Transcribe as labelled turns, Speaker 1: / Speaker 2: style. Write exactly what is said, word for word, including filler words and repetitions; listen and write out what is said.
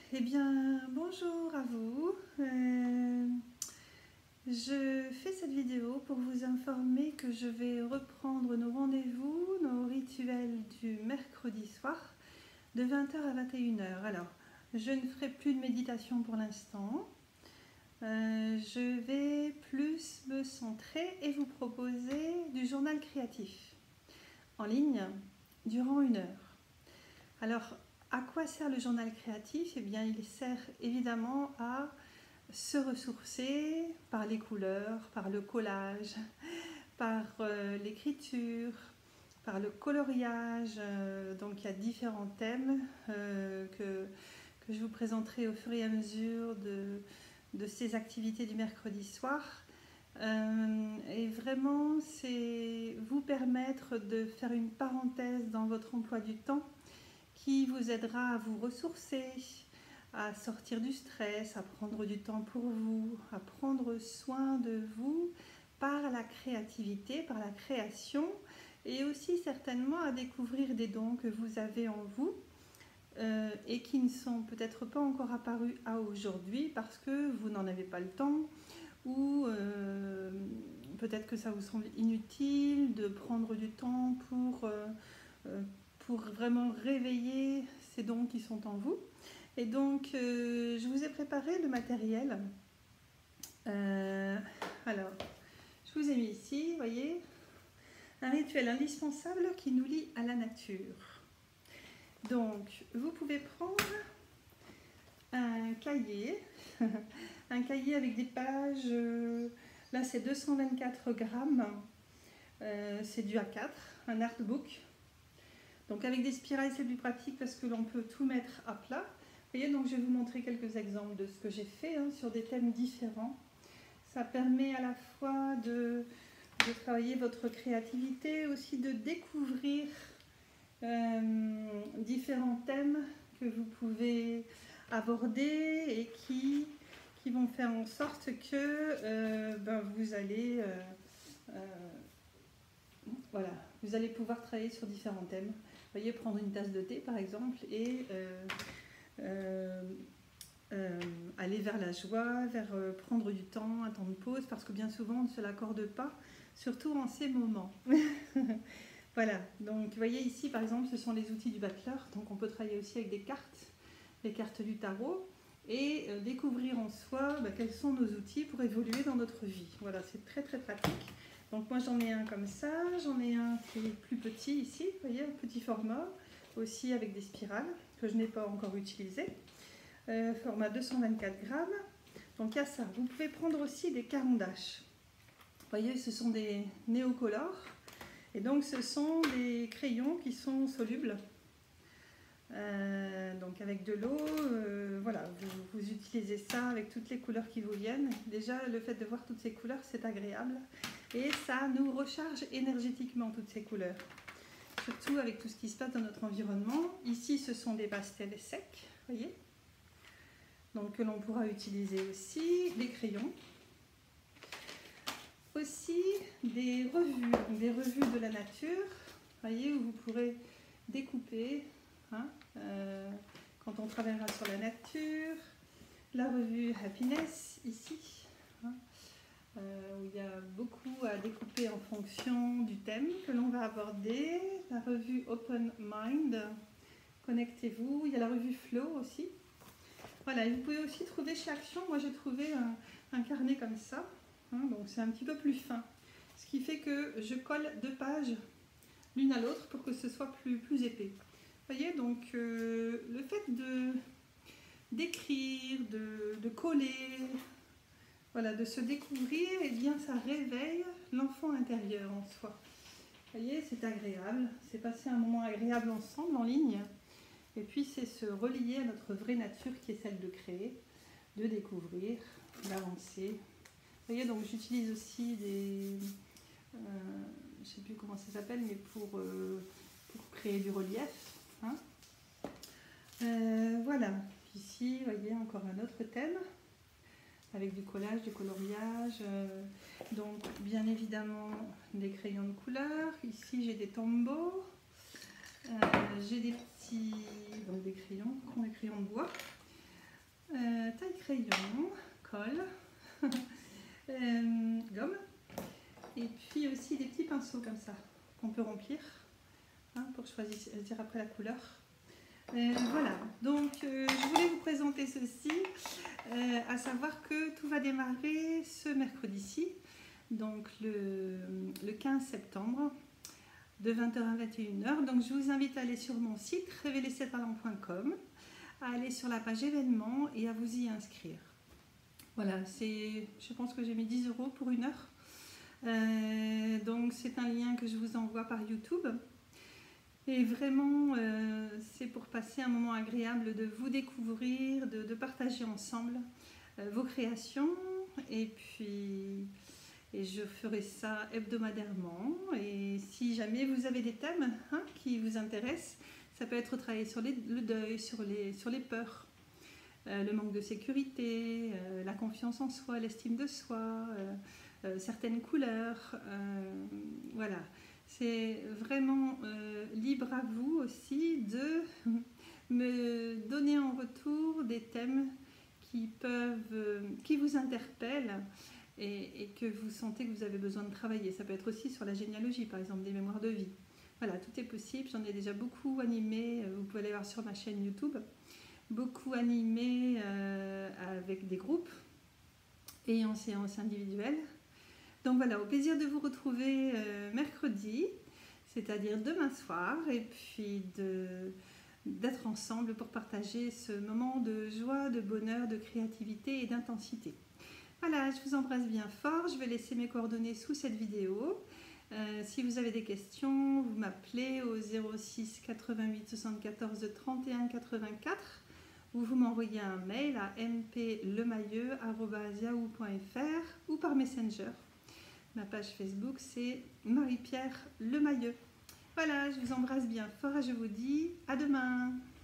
Speaker 1: Eh bien, bonjour à vous. Euh, je fais cette vidéo pour vous informer que je vais reprendre nos rendez-vous, nos rituels du mercredi soir de vingt heures à vingt et une heures. Alors, je ne ferai plus de méditation pour l'instant. Euh, je vais plus me centrer et vous proposer du journal créatif en ligne durant une heure. Alors, à quoi sert le journal créatif? Eh bien, il sert évidemment à se ressourcer par les couleurs, par le collage, par euh, l'écriture, par le coloriage. Euh, donc, il y a différents thèmes euh, que, que je vous présenterai au fur et à mesure de, de ces activités du mercredi soir. Euh, et vraiment, c'est vous permettre de faire une parenthèse dans votre emploi du temps qui vous aidera à vous ressourcer, à sortir du stress, à prendre du temps pour vous, à prendre soin de vous par la créativité, par la création, et aussi certainement à découvrir des dons que vous avez en vous euh, et qui ne sont peut-être pas encore apparus à aujourd'hui parce que vous n'en avez pas le temps ou euh, peut-être que ça vous semble inutile de prendre du temps pour... Euh, euh, pour vraiment réveiller ces dons qui sont en vous. Et donc, euh, je vous ai préparé le matériel. Euh, alors, je vous ai mis ici, vous voyez, un rituel indispensable qui nous lie à la nature. Donc, vous pouvez prendre un cahier, un cahier avec des pages, euh, là c'est deux cent vingt-quatre grammes, euh, c'est du A quatre, un artbook. Donc avec des spirales, c'est plus pratique parce que l'on peut tout mettre à plat. Vous voyez, donc je vais vous montrer quelques exemples de ce que j'ai fait hein, sur des thèmes différents. Ça permet à la fois de, de travailler votre créativité, aussi de découvrir euh, différents thèmes que vous pouvez aborder et qui, qui vont faire en sorte que euh, ben, vous allez... Euh, euh, voilà, vous allez pouvoir travailler sur différents thèmes. Vous voyez, prendre une tasse de thé par exemple et euh, euh, euh, aller vers la joie, vers euh, prendre du temps, un temps de pause, parce que bien souvent on ne se l'accorde pas, surtout en ces moments. Voilà, donc vous voyez ici par exemple ce sont les outils du battleur, donc on peut travailler aussi avec des cartes, les cartes du tarot, et euh, découvrir en soi bah, quels sont nos outils pour évoluer dans notre vie. Voilà, c'est très très pratique. Donc moi j'en ai un comme ça, j'en ai un qui est plus petit ici, vous voyez, un petit format, aussi avec des spirales que je n'ai pas encore utilisé, euh, format deux cent vingt-quatre grammes. Donc il y a ça, vous pouvez prendre aussi des carandaches. Vous voyez, ce sont des néocolores, et donc ce sont des crayons qui sont solubles. Euh, donc avec de l'eau, euh, voilà, vous, vous utilisez ça avec toutes les couleurs qui vous viennent. Déjà le fait de voir toutes ces couleurs c'est agréable et ça nous recharge énergétiquement toutes ces couleurs, surtout avec tout ce qui se passe dans notre environnement. Ici ce sont des pastels secs, voyez, donc que l'on pourra utiliser aussi, des crayons, aussi des revues, des revues de la nature, voyez, où vous pourrez découper. Hein, euh, quand on travaillera sur la nature, la revue Happiness ici, hein, euh, où il y a beaucoup à découper en fonction du thème que l'on va aborder, la revue Open Mind, connectez-vous, il y a la revue Flow aussi. Voilà, et vous pouvez aussi trouver chez Action, moi j'ai trouvé un, un carnet comme ça, hein, donc c'est un petit peu plus fin, ce qui fait que je colle deux pages l'une à l'autre pour que ce soit plus, plus épais. Vous voyez, donc euh, le fait de d'écrire, de, de coller, voilà, de se découvrir, et eh bien ça réveille l'enfant intérieur en soi. Vous voyez, c'est agréable, c'est passer un moment agréable ensemble en ligne, et puis c'est se relier à notre vraie nature qui est celle de créer, de découvrir, d'avancer. Vous voyez, donc j'utilise aussi des... Euh, je ne sais plus comment ça s'appelle, mais pour, euh, pour créer du relief. Hein, euh, voilà, ici, vous voyez, encore un autre thème avec du collage, du coloriage, euh, donc bien évidemment des crayons de couleur. Ici j'ai des tombeaux, euh, j'ai des petits, donc des crayons, des crayons de bois. taille crayon, colle, euh, gomme, et puis aussi des petits pinceaux comme ça qu'on peut remplir hein, pour choisir après la couleur. Euh, voilà, donc euh, je voulais vous présenter ceci, euh, à savoir que tout va démarrer ce mercredi-ci, donc le, le quinze septembre, de vingt heures à vingt et une heures. Donc je vous invite à aller sur mon site révéler ses talents point com, à aller sur la page événements et à vous y inscrire. Voilà, c'est, je pense que j'ai mis dix euros pour une heure. Euh, donc c'est un lien que je vous envoie par YouTube. Et vraiment, euh, c'est pour passer un moment agréable de vous découvrir, de, de partager ensemble euh, vos créations. Et puis, et je ferai ça hebdomadairement. Et si jamais vous avez des thèmes hein, qui vous intéressent, ça peut être travailler sur les, le deuil, sur les, sur les peurs, euh, le manque de sécurité, euh, la confiance en soi, l'estime de soi, euh, euh, certaines couleurs, euh, voilà. C'est vraiment euh, libre à vous aussi de me donner en retour des thèmes qui peuvent, euh, qui vous interpellent et, et que vous sentez que vous avez besoin de travailler. Ça peut être aussi sur la généalogie, par exemple, des mémoires de vie. Voilà, tout est possible. J'en ai déjà beaucoup animé. Vous pouvez aller voir sur ma chaîne YouTube. Beaucoup animé euh, avec des groupes et en séance individuelle. Donc voilà, au plaisir de vous retrouver euh, mercredi, c'est-à-dire demain soir, et puis d'être ensemble pour partager ce moment de joie, de bonheur, de créativité et d'intensité. Voilà, je vous embrasse bien fort, je vais laisser mes coordonnées sous cette vidéo. Euh, si vous avez des questions, vous m'appelez au zéro six quatre-vingt-huit soixante-quatorze trente et un quatre-vingt-quatre ou vous m'envoyez un mail à m p lemailleux arobase yahoo point f r ou par Messenger. Ma page Facebook, c'est Marie-Pierre Lemailleux. Voilà, je vous embrasse bien fort et je vous dis à demain.